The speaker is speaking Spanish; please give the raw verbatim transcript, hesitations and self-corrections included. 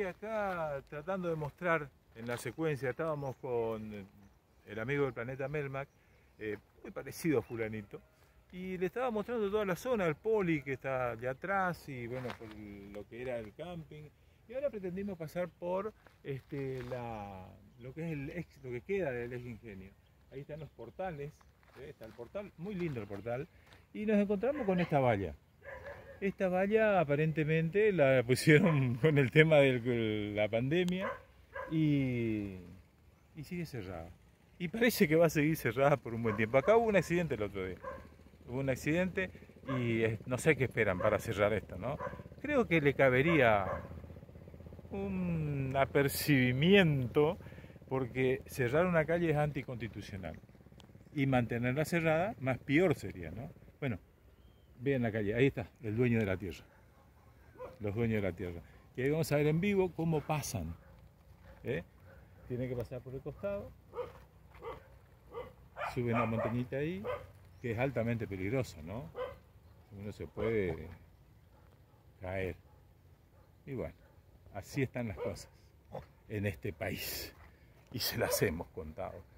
acá tratando de mostrar en la secuencia, estábamos con el amigo del planeta Melmac, eh, muy parecido a fulanito, y le estaba mostrando toda la zona, el poli que está allá atrás, y bueno, por lo que era el camping, y ahora pretendimos pasar por este, la, lo que es el ex, lo que queda del ex Ingenio. Ahí están los portales, ¿eh? Está el portal, muy lindo el portal, y nos encontramos con esta valla. Esta valla aparentemente la pusieron con el tema de la pandemia y, y sigue cerrada. Y parece que va a seguir cerrada por un buen tiempo. Acá hubo un accidente el otro día. Hubo un accidente y no sé qué esperan para cerrar esto, ¿no? Creo que le cabería un apercibimiento porque cerrar una calle es anticonstitucional. Y mantenerla cerrada, más peor sería, ¿no? Bueno, vean la calle, ahí está, el dueño de la tierra. Los dueños de la tierra. Y ahí vamos a ver en vivo cómo pasan. ¿Eh? Tienen que pasar por el costado. Suben una montañita ahí, que es altamente peligroso, ¿no? Uno se puede caer. Y bueno, así están las cosas en este país. Y se las hemos contado.